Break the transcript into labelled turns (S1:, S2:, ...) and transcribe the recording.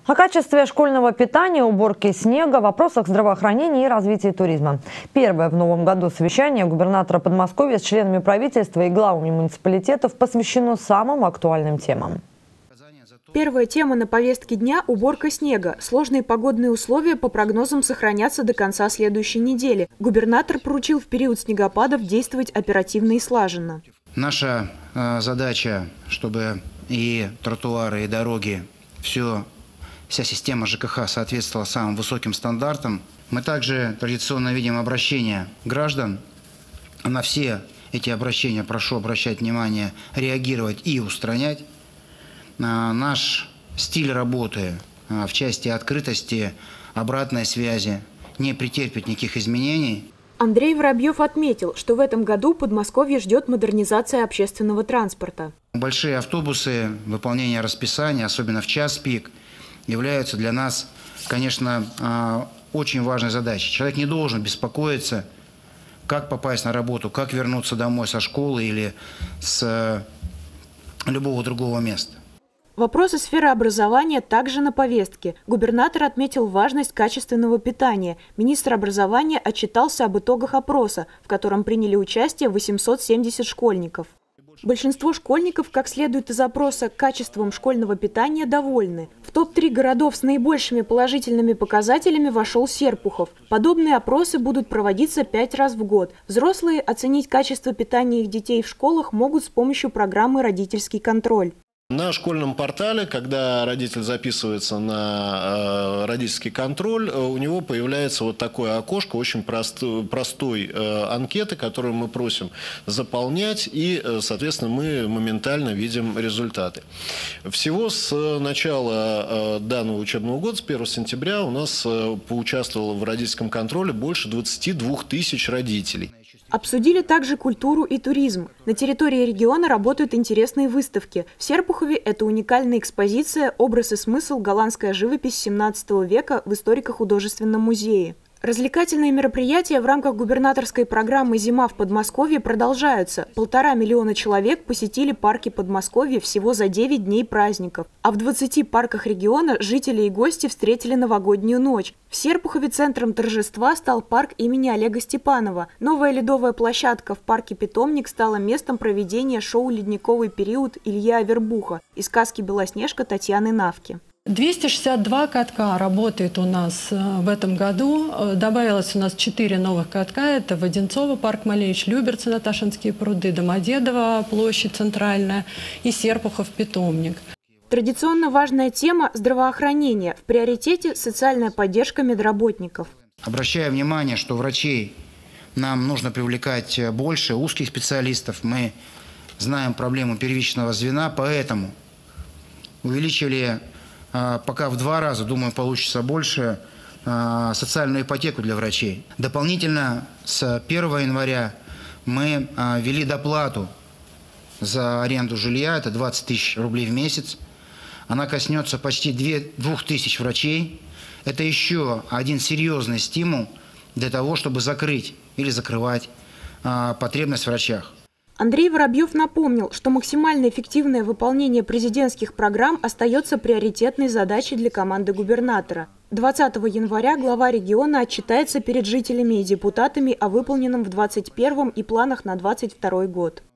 S1: О качестве школьного питания, уборке снега, вопросах здравоохранения и развития туризма. Первое в новом году совещание губернатора Подмосковья с членами правительства и главами муниципалитетов посвящено самым актуальным темам.
S2: Первая тема на повестке дня – уборка снега. Сложные погодные условия по прогнозам сохранятся до конца следующей недели. Губернатор поручил в период снегопадов действовать оперативно и слаженно.
S3: Наша задача, чтобы и тротуары, и дороги, вся система ЖКХ соответствовала самым высоким стандартам. Мы также традиционно видим обращения граждан. На все эти обращения прошу обращать внимание, реагировать и устранять. Наш стиль работы в части открытости, обратной связи не претерпит никаких изменений.
S2: Андрей Воробьев отметил, что в этом году Подмосковье ждет модернизация общественного транспорта.
S3: Большие автобусы, выполнение расписания, особенно в час пик, являются для нас, конечно, очень важной задачей. Человек не должен беспокоиться, как попасть на работу, как вернуться домой со школы или с любого другого места.
S2: Вопросы сферы образования также на повестке. Губернатор отметил важность качественного питания. Министр образования отчитался об итогах опроса, в котором приняли участие 870 школьников. Большинство школьников, как следует из опроса, качеством школьного питания довольны. В топ-3 городов с наибольшими положительными показателями вошел Серпухов. Подобные опросы будут проводиться 5 раз в год. Взрослые оценить качество питания их детей в школах могут с помощью программы «Родительский контроль».
S4: На школьном портале, когда родитель записывается на родительский контроль, у него появляется вот такое окошко очень простой анкеты, которую мы просим заполнять, и, соответственно, мы моментально видим результаты. Всего с начала данного учебного года, с 1 сентября, у нас поучаствовало в родительском контроле больше 22 тысяч родителей.
S2: Обсудили также культуру и туризм. На территории региона работают интересные выставки. В Серпухове это уникальная экспозиция «Образ и смысл. Голландская живопись 17 века» в историко-художественном музее. Развлекательные мероприятия в рамках губернаторской программы «Зима в Подмосковье» продолжаются. 1,5 миллиона человек посетили парки Подмосковья всего за 9 дней праздников. А в 20 парках региона жители и гости встретили новогоднюю ночь. В Серпухове центром торжества стал парк имени Олега Степанова. Новая ледовая площадка в парке «Питомник» стала местом проведения шоу «Ледниковый период» Ильи Авербуха и сказки «Белоснежка» Татьяны Навки.
S5: 262 катка работает у нас в этом году. Добавилось у нас 4 новых катка. Это Воденцово, парк Малевич, Люберцы, Наташинские пруды, Домодедово, площадь Центральная и Серпухов, Питомник.
S2: Традиционно важная тема – здравоохранение. В приоритете – социальная поддержка медработников.
S3: Обращаю внимание, что врачей нам нужно привлекать больше, узких специалистов. Мы знаем проблему первичного звена, поэтому увеличили пока в 2 раза, думаю, получится больше, социальную ипотеку для врачей. Дополнительно с 1 января мы ввели доплату за аренду жилья, это 20 тысяч рублей в месяц. Она коснется почти 2000 врачей. Это еще один серьезный стимул для того, чтобы закрыть или закрывать потребность в врачах.
S2: Андрей Воробьев напомнил, что максимально эффективное выполнение президентских программ остается приоритетной задачей для команды губернатора. 20 января глава региона отчитается перед жителями и депутатами о выполненном в 2021 и планах на 2022 год.